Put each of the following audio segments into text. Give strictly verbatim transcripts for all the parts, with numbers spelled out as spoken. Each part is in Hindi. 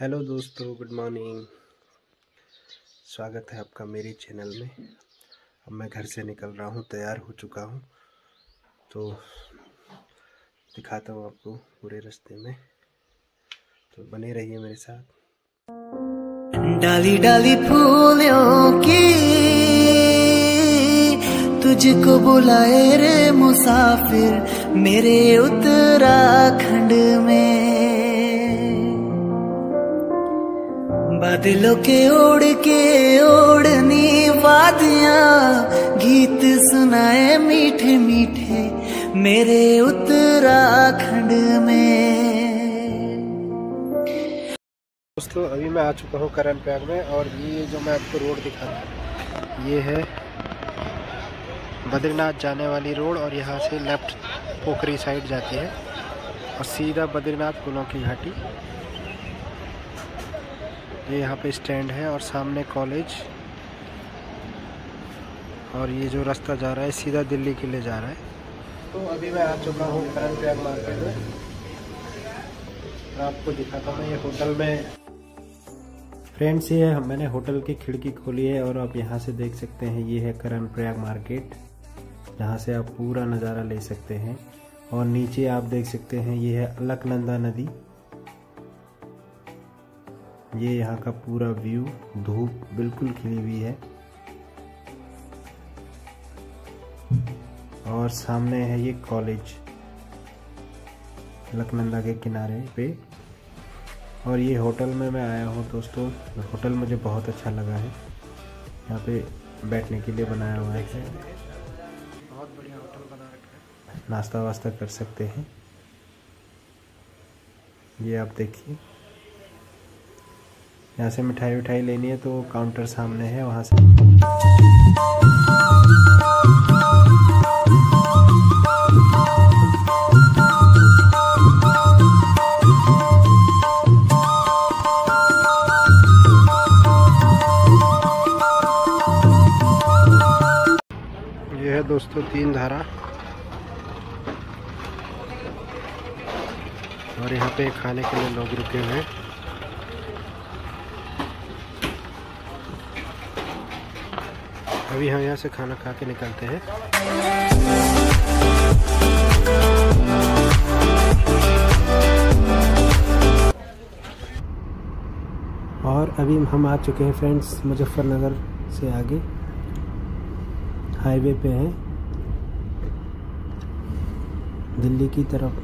हेलो दोस्तों, गुड मॉर्निंग। स्वागत है आपका मेरे चैनल में। अब मैं घर से निकल रहा हूँ, तैयार हो चुका हूँ, तो दिखाता हूँ आपको पूरे रास्ते में, तो बने रहिए मेरे साथ। डाली डाली फूलों की तुझको बुलाए रे मुसाफिर मेरे उत्तराखंड में। बादलों के ओढ़ के ओढ़नी वादियां गीत सुनाए मीठे मीठे मेरे उत्तराखंड में। दोस्तों अभी मैं आ चुका हूँ करण प्रयाग में, और ये जो मैं आपको रोड दिखा रहा हूँ ये है बद्रीनाथ जाने वाली रोड, और यहाँ से लेफ्ट पोखरी साइड जाती है और सीधा बद्रीनाथ फूलों की घाटी। ये यहाँ पे स्टैंड है और सामने कॉलेज, और ये जो रास्ता जा रहा है सीधा दिल्ली के लिए जा रहा है। तो अभी मैं आ चुका हूँ करण प्रयाग मार्केट में, आपको दिखाता हूँ ये होटल में। फ्रेंड्स ये है, मैंने होटल की खिड़की खोली है और आप यहाँ से देख सकते हैं ये है करण प्रयाग मार्केट, जहाँ से आप पूरा नज़ारा ले सकते हैं। और नीचे आप देख सकते हैं ये है अलकनंदा नदी, ये यहाँ का पूरा व्यू, धूप बिल्कुल खिली हुई है। और सामने है ये कॉलेज अलकनंदा के किनारे पे। और ये होटल में मैं आया हूँ दोस्तों, होटल मुझे बहुत अच्छा लगा है, यहाँ पे बैठने के लिए बनाया हुआ है, बहुत बढ़िया होटल बना रखा है, नाश्ता वास्ता कर सकते हैं। ये आप देखिए, यहाँ से मिठाई विठाई लेनी है तो काउंटर सामने है, वहाँ से। ये है दोस्तों तीन धारा, और यहाँ पे खाने के लिए लोग रुके हुए हैं। अभी हम यहाँ से खाना खा के निकलते हैं। और अभी हम आ चुके हैं फ्रेंड्स मुजफ्फरनगर से आगे, हाईवे पे हैं दिल्ली की तरफ।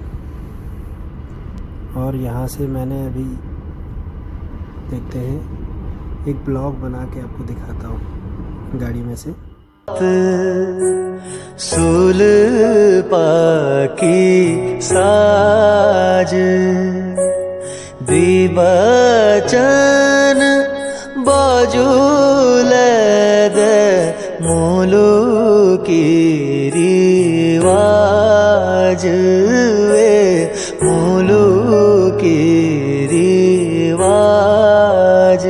और यहाँ से मैंने अभी देखते हैं एक ब्लॉग बना के आपको दिखाता हूँ गाड़ी में से। सूल पाकी साज दिबचन बाजूल दे मूलू की रिवाज वे मूलू की रिवाज।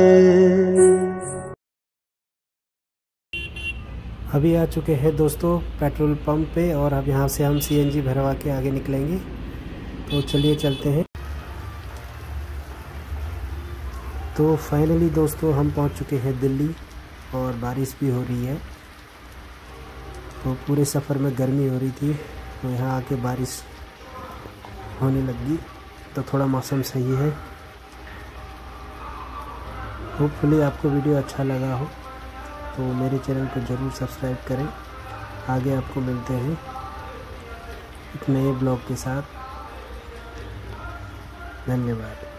अभी आ चुके हैं दोस्तों पेट्रोल पंप पे, और अब यहाँ से हम सीएनजी भरवा के आगे निकलेंगे, तो चलिए चलते हैं। तो फाइनली दोस्तों हम पहुँच चुके हैं दिल्ली, और बारिश भी हो रही है। तो पूरे सफ़र में गर्मी हो रही थी, तो यहाँ आके बारिश होने लगी, तो थोड़ा मौसम सही है। होपफुली आपको वीडियो अच्छा लगा हो, तो मेरे चैनल को ज़रूर सब्सक्राइब करें। आगे आपको मिलते हैं एक नए ब्लॉग के साथ। धन्यवाद।